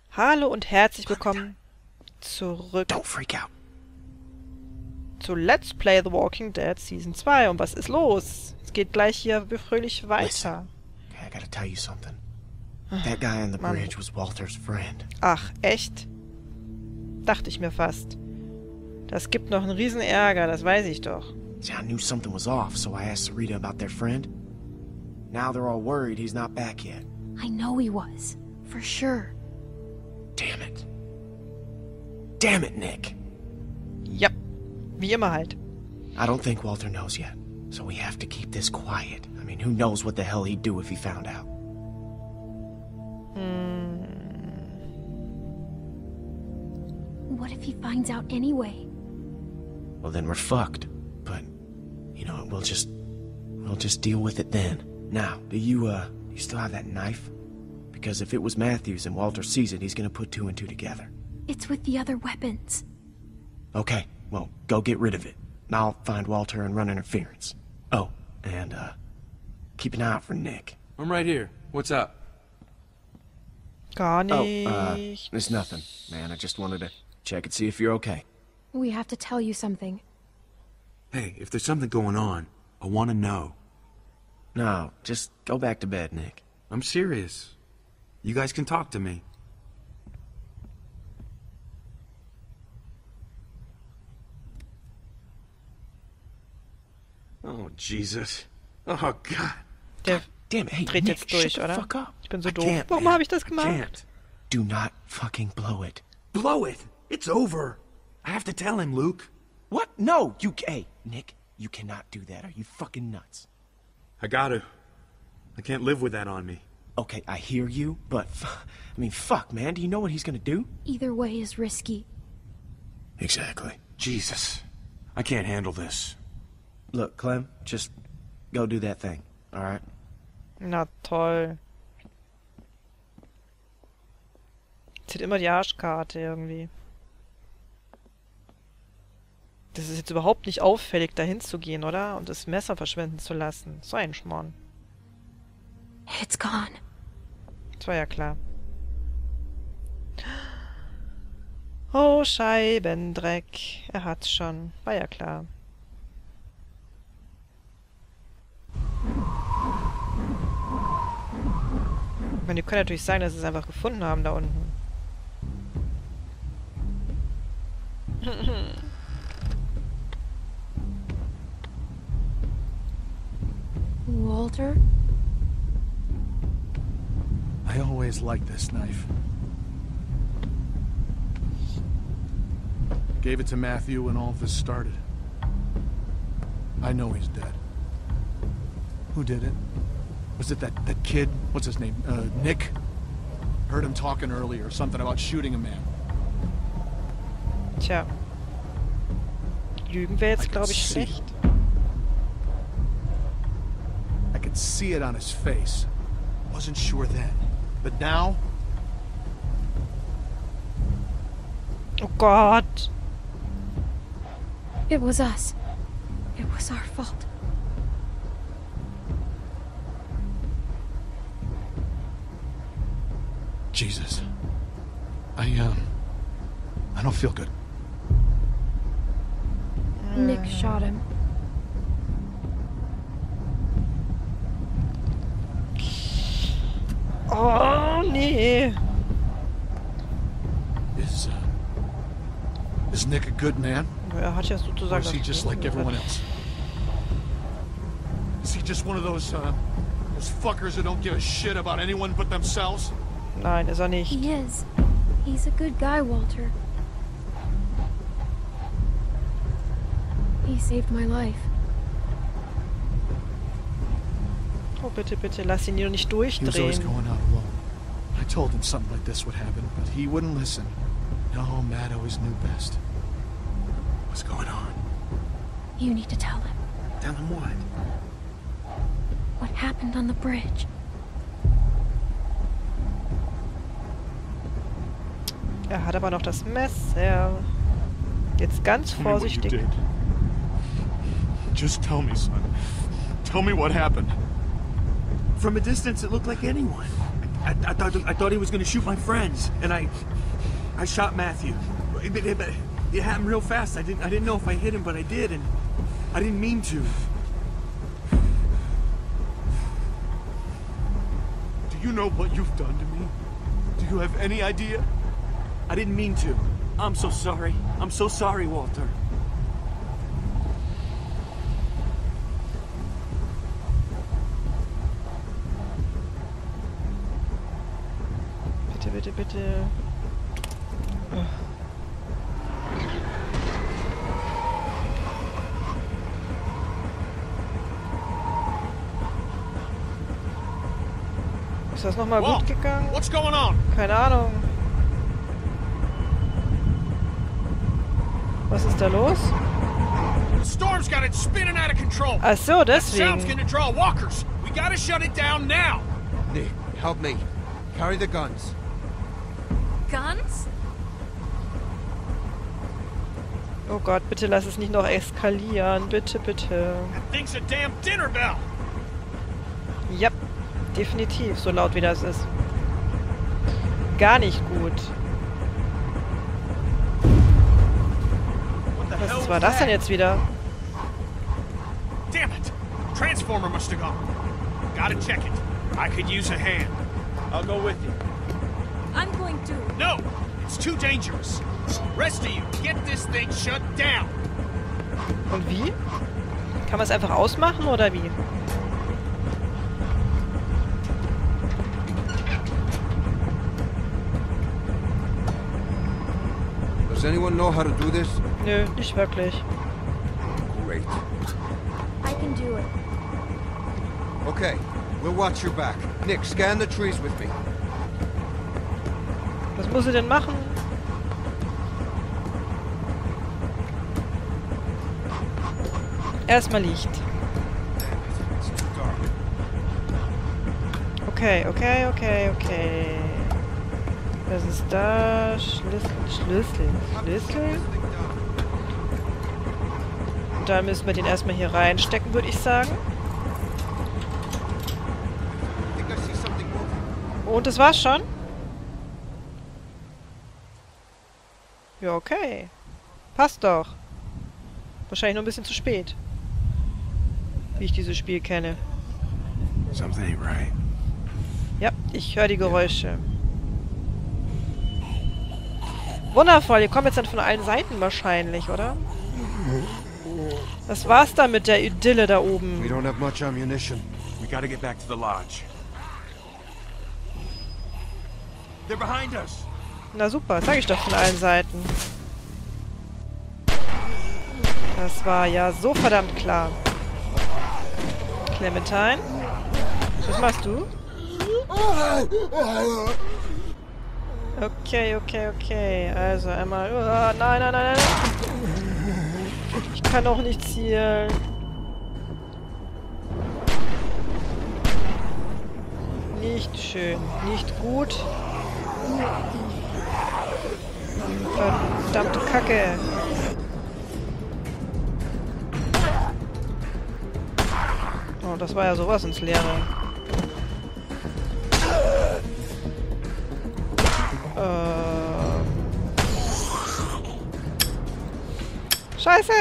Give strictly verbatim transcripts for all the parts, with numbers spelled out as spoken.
Hallo und herzlich willkommen zurück Don't freak out. zu Let's Play The Walking Dead Season zwei. Und was ist los? Es geht gleich hier fröhlich weiter. Listen, okay, I gotta tell you something. That guy on the Mann. bridge was Walter's friend. Ach, echt? Dachte ich mir fast. Das gibt noch einen riesen Ärger, das weiß ich doch. See, I knew something was off, so I asked Sarita about their friend. Now they're all worried he's not back yet. I know he was. For sure. Damn it. Damn it, Nick. Ja, wie immer halt. I don't think Walter knows yet, so we have to keep this quiet. I mean, who knows what the hell he'd do if he found out. Hm. What if he finds out anyway? Well, then we're fucked. But, you know, we'll just... We'll just deal with it then. Now, do you, uh, you still have that knife? Because if it was Matthews and Walter sees it, he's gonna put two and two together. It's with the other weapons. Okay, well, go get rid of it. I'll find Walter and run interference. Oh, and, uh, keep an eye out for Nick. I'm right here. What's up? Gar Oh, nicht. uh, it's nothing, man. I just wanted to check and see if you're okay. We have to tell you something. Hey, if there's something going on, I want to know. No, just go back to bed, Nick. I'm serious. You guys can talk to me. Oh, Jesus. Oh, God. Der Damn it, hey, dreht Nick, jetzt shut durch, the oder? fuck up. Ich bin so I doof. can't, Warum man. habe ich das I gemacht? can't. Do not fucking blow it. Blow it. It's over. I have to tell him, Luke. What? No, you... Hey, Nick, you cannot do that. Are you fucking nuts? I gotta. I can't live with that on me. Okay, I hear you, but... I mean, fuck, man. Do you know what he's gonna do? Either way is risky. Exactly. Jesus. I can't handle this. Look, Clem, just go do that thing, all right? Na toll. Zieht immer die Arschkarte irgendwie. Das ist jetzt überhaupt nicht auffällig, dahin zu gehen, oder? Und das Messer verschwinden zu lassen. So ein Schmarrn. It's gone. Das war ja klar. Oh, Scheibendreck. Er hat's schon. War ja klar. Ich meine, die können natürlich sagen, dass sie es einfach gefunden haben da unten. Walter? I always liked this knife. Gave it to Matthew when all this started. I know he's dead. Who did it? Was it that, that kid? What's his name? Uh, Nick? Heard him talking earlier, something about shooting a man. Tja. Lügen wäre I jetzt, could glaube ich, see schlecht. I could see it on his face. Wasn't sure then. But now, Oh Gott. It was us. It was our fault. Jesus. I, um... I don't feel good. Nick shot him. Oh, nee. Is, uh... Is Nick a good man? Er hat ja Or sozusagen is he das just like everyone else? Is he just one of those, uh... those fuckers who don't give a shit about anyone but themselves? Nein, ist er nicht. He is. He's a good guy, Walter. He saved my life. Oh, bitte, bitte, lass ihn hier nicht He was always durchdrehen. going out alone. I told him something like this would happen, but he wouldn't listen. No, Matt always knew best. What's going on? You need to tell him Tell him what? what happened on the bridge. Er hat aber noch das Messer. Jetzt ganz Tell me what you vorsichtig. did. Just tell me, son. Tell me what happened. From a distance, it looked like anyone. I I, I thought I thought he was gonna shoot my friends, and I I shot Matthew. It, it, it, it happened real fast. I didn't I didn't know if I hit him, but I did, and I didn't mean to. Do you know what you've done to me? Do you have any idea? I didn't mean to. I'm so sorry. I'm so sorry, Walter. Bitte, bitte, bitte. Oh. Ist das nochmal gut gegangen? What's going on? Keine Ahnung. Was ist da los? The storm's got it spinning out of control. Ach so, That sound's deswegen. gonna draw walkers. We gotta shut it down now. Nick, help me. Carry the guns. Guns? Oh Gott, bitte lass es nicht noch eskalieren. Bitte, bitte. That thing's a damn dinner bell. Ja, definitiv, so laut wie das ist. Gar nicht gut. Was war das denn jetzt wieder? Damn it! Transformer must have gone. Gotta check it. I could use a hand. I'll go with you. I'm going to. No! It's too dangerous. Rest of you, get this thing shut down. Und wie? Kann man es einfach ausmachen oder wie? Does anyone know how to do this? Nö, nicht wirklich. Great. I can do it. Okay, we'll watch your back. Nick, scan the trees with me. Was muss sie denn machen? Erstmal Licht. Okay, okay, okay, okay. Was ist da? Schlüssel, Schlüssel, Schlüssel? Und da müssen wir den erstmal hier reinstecken, würde ich sagen. Und das war's schon? Ja, okay. Passt doch. Wahrscheinlich nur ein bisschen zu spät. Wie ich dieses Spiel kenne. Something ain't right. Ja, ich höre die Geräusche. Wundervoll, ihr kommt jetzt dann von allen Seiten wahrscheinlich, oder? Das war's dann mit der Idylle da oben. We don't have much ammunition. We gotta get back to the lodge. They're behind us. Na super, sag ich doch von allen Seiten. Das war ja so verdammt klar. Clementine? Was machst du? Okay, okay, okay. Also einmal... Uh, nein, nein, nein, nein. Ich kann auch nicht zielen. Nicht schön. Nicht gut. Verdammte Kacke. Oh, das war ja sowas ins Leere. Ähm. Scheiße!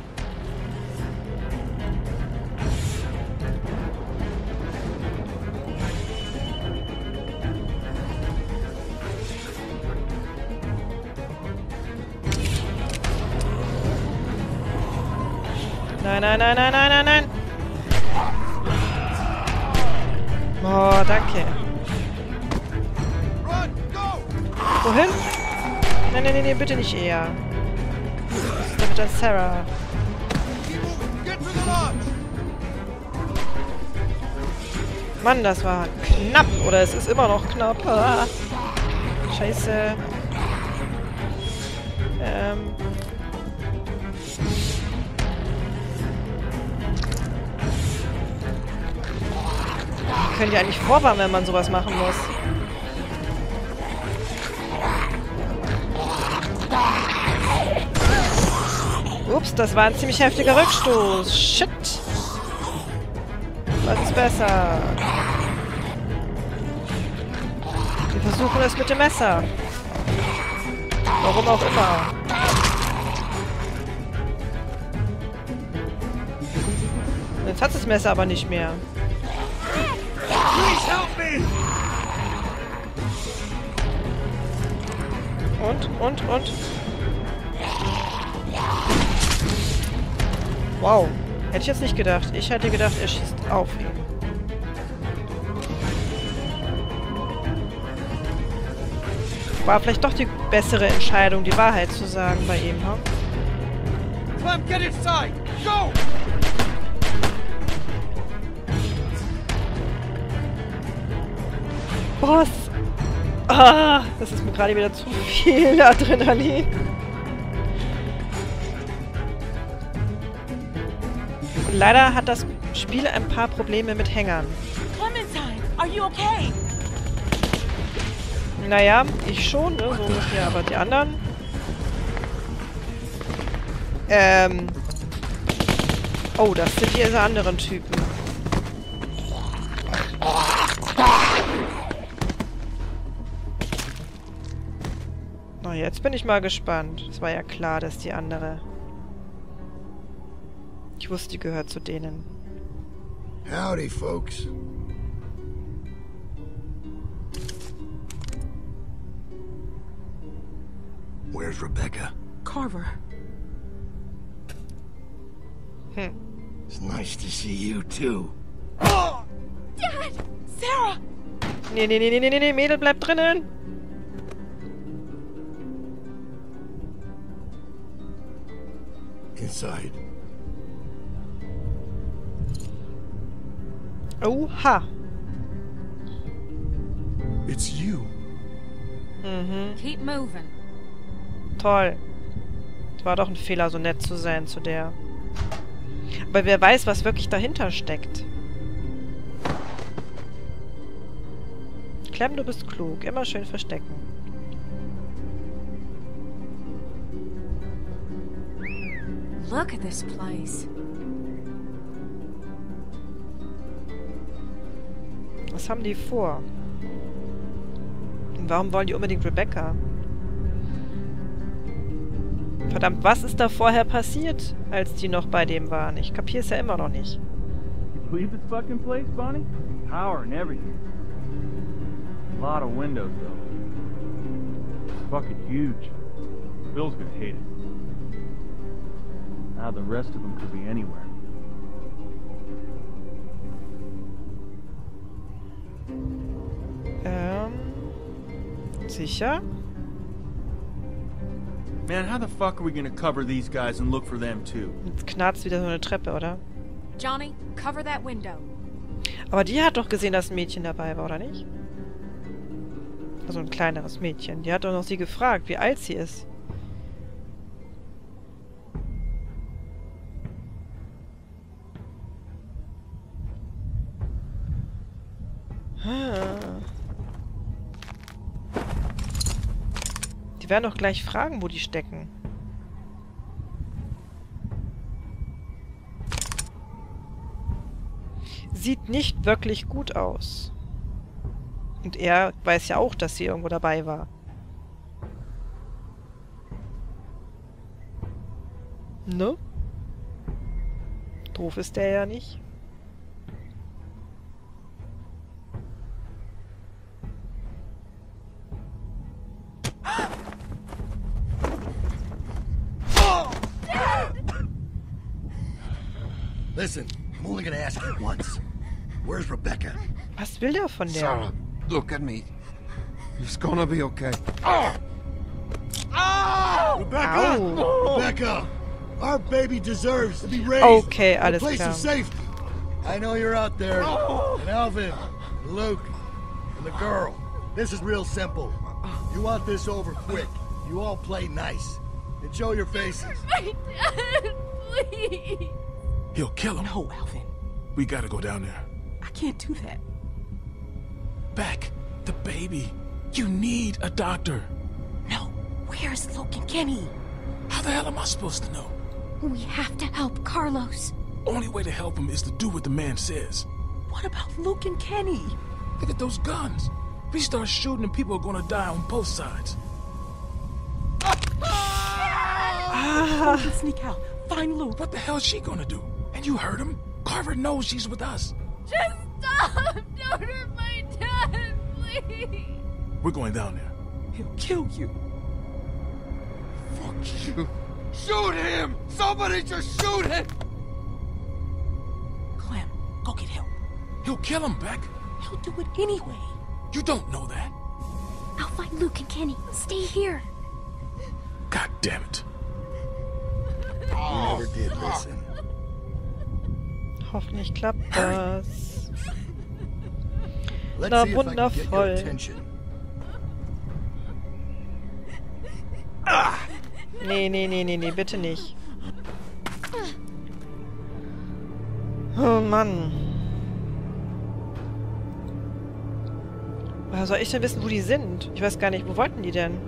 Nein, nein, nein, nein, nein, nein, nein! Oh, danke. Wohin? Nein, nein, nein, nein, bitte nicht eher. Das ist mit der Sarah. Mann, das war knapp. Oder es ist immer noch knapp. Ah. Scheiße. Ähm... Können die eigentlich vorwarnen, wenn man sowas machen muss? Ups, das war ein ziemlich heftiger Rückstoß. Shit. Was ist besser? versuchen es mit dem Messer. Warum auch immer. Jetzt hat das Messer aber nicht mehr. Please help me! Und, und, und. Wow. Hätte ich jetzt nicht gedacht. Ich hätte gedacht, er schießt auf ihn. War vielleicht doch die bessere Entscheidung, die Wahrheit zu sagen bei ihm, ha? Clem, get inside! Go! Boss! Ah, das ist mir gerade wieder zu viel Adrenalin. Und leider hat das Spiel ein paar Probleme mit Hängern. Clementine, are you okay? Naja, ich schon, ne? So ungefähr, aber die anderen... Ähm... Oh, das sind diese anderen Typen. Na, jetzt bin ich mal gespannt. Es war ja klar, dass die andere... Ich wusste, die gehört zu denen. Howdy, folks. Where's Rebecca? Carver. Hm. It's nice to see you, too. Dad! Sarah! Nee, nee, nee, nee, nee, nee, Mädel, bleib drinnen! Inside. Oha! It's you. Mhm. Keep moving. Toll. Es war doch ein Fehler, so nett zu sein zu der. Aber wer weiß, was wirklich dahinter steckt. Clem, du bist klug. Immer schön verstecken. Look at this place. Was haben die vor? Und warum wollen die unbedingt Rebecca? Verdammt, was ist da vorher passiert, als die noch bei dem waren? Ich kapiere es ja immer noch nicht. You believe this fucking place, Bonnie? Power and everything. A lot of windows, though. It's fucking huge. Bill's gonna hate it. Now the rest of them could be anywhere. Ähm... Sicher? Man, how the fuck are we gonna cover these guys and look for them too? Jetzt knarzt wieder so eine Treppe, oder? Johnny, cover that window. Aber die hat doch gesehen, dass ein Mädchen dabei war, oder nicht? Also ein kleineres Mädchen. Die hat doch noch sie gefragt, wie alt sie ist. Ah. Die werden doch gleich fragen, wo die stecken. Sieht nicht wirklich gut aus. Und er weiß ja auch, dass sie irgendwo dabei war. Ne? Doof ist der ja nicht. Listen, I'm only gonna ask you once. Where's Rebecca? Was will der von der? Sarah, look at me. It's gonna be okay. Rebecca! Au. Rebecca! Our baby deserves to be raised. Okay, in a alles place klar. of safety. I know you're out there. And Alvin, and Luke, and the girl. This is real simple. You want this over quick. You all play nice. And show your faces. My dad, please. He'll kill him. No, Alvin. We gotta go down there. I can't do that. Beck, the baby. You need a doctor. No. Where's Luke and Kenny? How the hell am I supposed to know? We have to help Carlos. Only way to help him is to do what the man says. What about Luke and Kenny? Look at those guns. If we start shooting, and people are gonna die on both sides. Ah. We can sneak out. Find Luke. What the hell is she gonna do? And you heard him. Carver knows she's with us. Just stop! Don't hurt my dad, please! We're going down there. He'll kill you. Fuck you. Shoot him! Somebody just shoot him! Clem, go get help. He'll kill him, Beck. He'll do it anyway. You don't know that. I'll find Luke and Kenny. Stay here. God damn it. You never did listen. Hoffentlich klappt das. Let's Na, see if I can get your wundervoll. attention. Nee, nee, nee, nee, nee, bitte nicht. Oh Mann. Woher soll ich denn wissen, wo die sind? Ich weiß gar nicht, wo wollten die denn?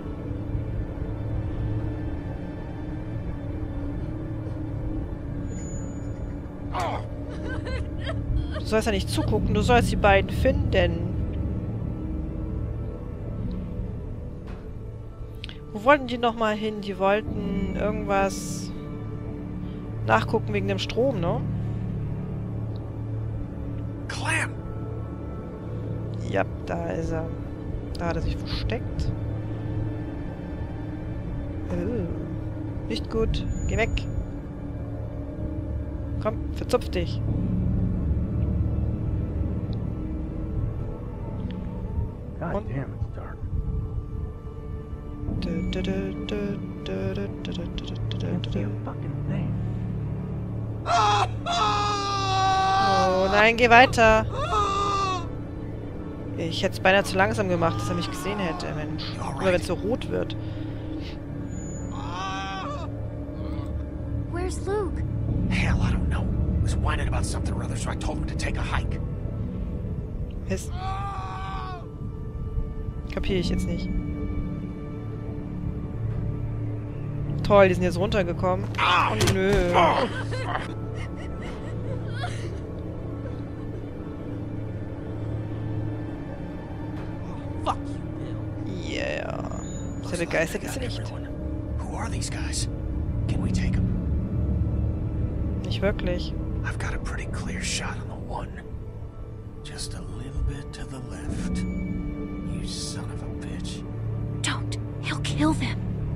Du sollst ja nicht zugucken, du sollst die beiden finden. Wo wollten die nochmal hin? Die wollten irgendwas nachgucken wegen dem Strom, ne? Clem! Ja, da ist er. Da hat er sich versteckt. Oh. Nicht gut. Geh weg. Komm, verzupf dich. God Und- damn, it's dark. Du, du, du, du, du, du, du, du, du, du, Can't du, see a du. fucking thing. Oh nein, geh weiter. Ich hätte es beinahe zu langsam gemacht, dass er mich gesehen hätte, Mensch. Oder wenn es so rot wird. Where's Luke? Hell, I don't know. He was whining about something or other, so I told him to take a hike. Mist. Kapiere ich jetzt nicht. Toll, die sind jetzt runtergekommen. Oh nö. Fuck you, Bill. Yeah. Sehr begeistert ist sie nicht. Who are these guys? Can we take them? Nicht wirklich. I've got a pretty clear shot on the one. Just a little bit to the left. You son of a bitch. Don't. He'll kill them.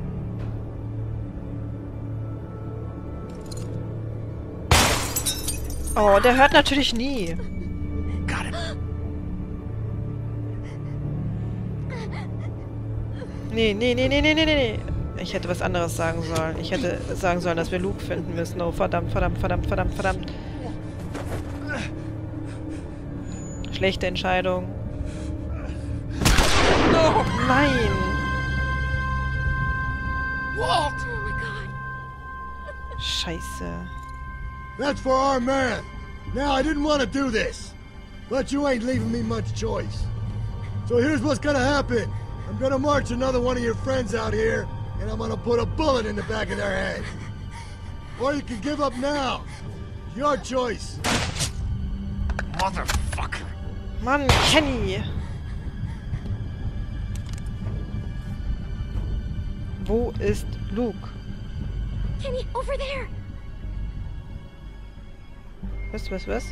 Oh, der hört natürlich nie. Got him. Nee, nee, nee, nee, nee, nee, nee. Ich hätte was anderes sagen sollen. Ich hätte sagen sollen, dass wir Luke finden müssen. Oh, verdammt, verdammt, verdammt, verdammt, verdammt. Schlechte Entscheidung. Nein! Walt! Oh my god. Scheiße. That's for our man. Now, I didn't want to do this, but you ain't leaving me much choice. So here's what's gonna happen. I'm gonna march another one of your friends out here, and I'm gonna put a bullet in the back of their head. Or you can give up now. It's your choice. Motherfucker. Mann, Kenny! Wo ist Luke? Kenny, over there. Was, was, was?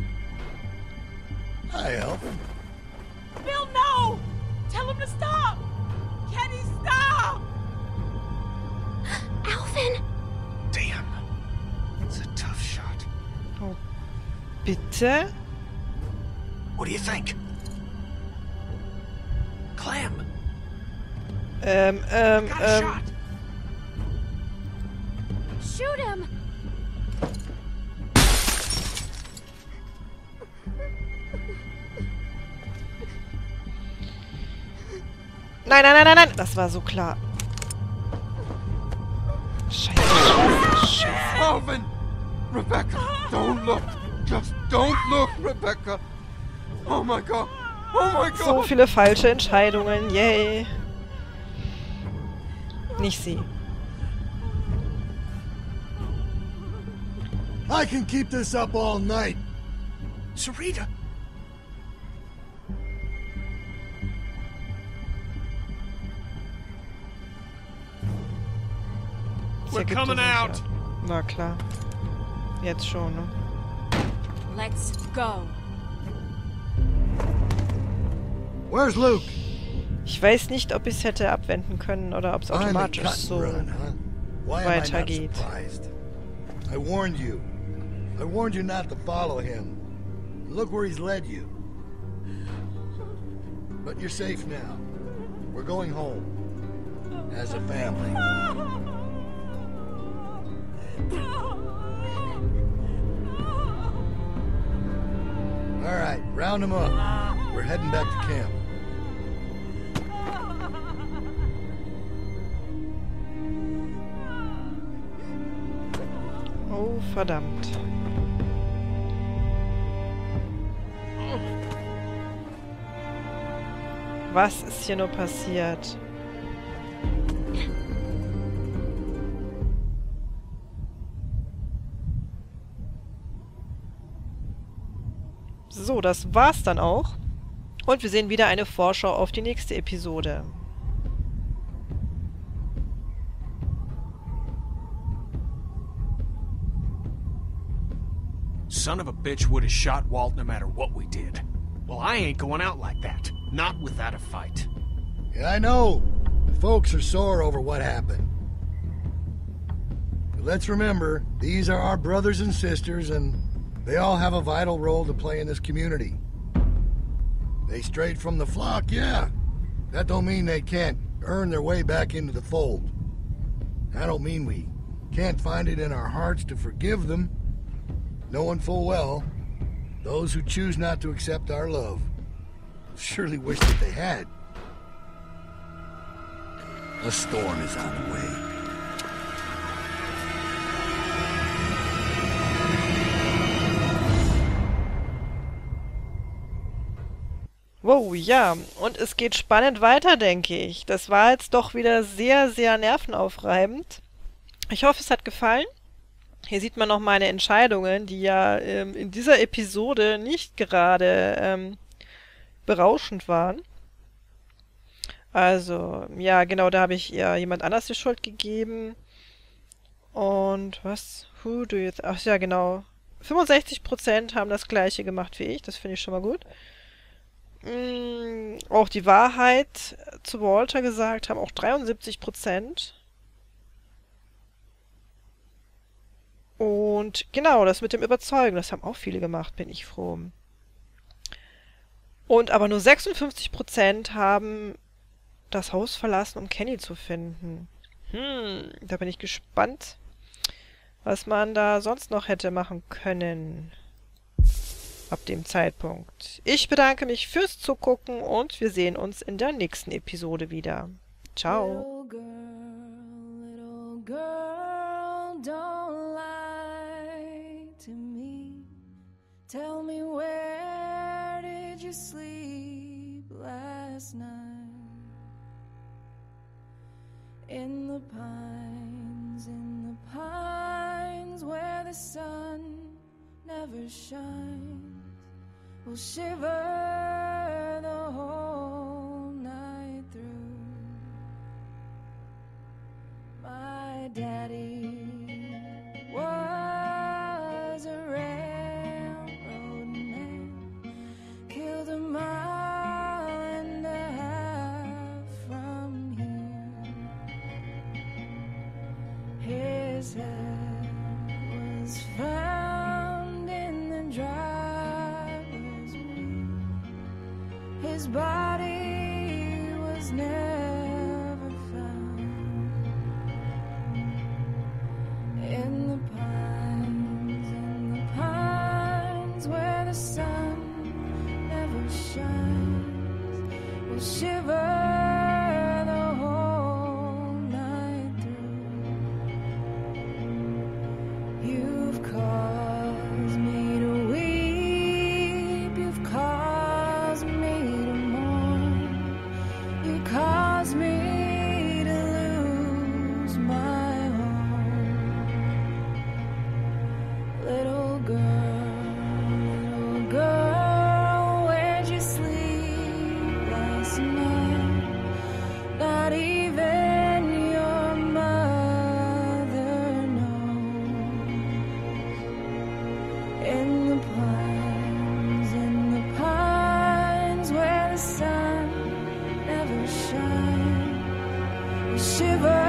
I help. Bill, no! Tell him to stop! Kenny, stop! Alvin! Damn. It's a tough shot. Oh, bitte? What do you think? Clem. Ähm, ähm, Got a ähm. shot. Shoot him! Nein, nein, nein, nein, nein! Das war so klar. Scheiße, scheiße, scheiße. Alvin! Rebecca, don't look! Just don't look, Rebecca! Oh my god! Oh my god! So viele falsche Entscheidungen, yay. Nicht sie. I can keep this up all night. Sarita. We're ergibt coming Sinn, out. ja. Na klar. Jetzt schon, ne? Let's go. Where's Luke? Ich weiß nicht, ob ich es hätte abwenden können oder ob es Finally automatisch cut and so run, huh? Why am I not weitergeht. surprised? I warned you. I warned you not to follow him. Look where he's led you. But you're safe now. We're going home. As a family. All right, round them up. We're heading back to camp. Oh, verdammt. Was ist hier nur passiert? So, das war's dann auch. Und wir sehen wieder eine Vorschau auf die nächste Episode. Son of a bitch would have shot Walt no matter what we did. Well, I ain't going out like that. Not without a fight. Yeah, I know. The folks are sore over what happened. But let's remember, these are our brothers and sisters, and they all have a vital role to play in this community. They strayed from the flock, yeah. That don't mean they can't earn their way back into the fold. I don't mean we can't find it in our hearts to forgive them, knowing full well those who choose not to accept our love surely wish that they had. A storm is on the way. Wow, ja. Und es geht spannend weiter, denke ich. Das war jetzt doch wieder sehr, sehr nervenaufreibend. Ich hoffe, es hat gefallen. Hier sieht man noch meine Entscheidungen, die ja ähm, in dieser Episode nicht gerade ähm, berauschend waren. Also, ja, genau, da habe ich ja jemand anders die Schuld gegeben. Und was? Who do you... Ach ja, genau. fünfundsechzig Prozent haben das gleiche gemacht wie ich. Das finde ich schon mal gut. Mm, auch die Wahrheit zu Walter gesagt haben auch dreiundsiebzig Prozent. Und genau, das mit dem Überzeugen, das haben auch viele gemacht, bin ich froh. Und aber nur sechsundfünfzig Prozent haben das Haus verlassen, um Kenny zu finden. Hm, da bin ich gespannt, was man da sonst noch hätte machen können. Ab dem Zeitpunkt. Ich bedanke mich fürs Zugucken und wir sehen uns in der nächsten Episode wieder. Ciao. Little girl, little girl, don't lie to me. Tell me, where did you sleep last night? In the pines, in the pines, where the sun never shines. We'll shiver the whole night through. My daddy was a railroad man, killed a mile and a half from here. His head was found in the driver's wheel. His body was never found. In the pines, in the pines, where the sun never shines, we'll shiver the whole night through. shiver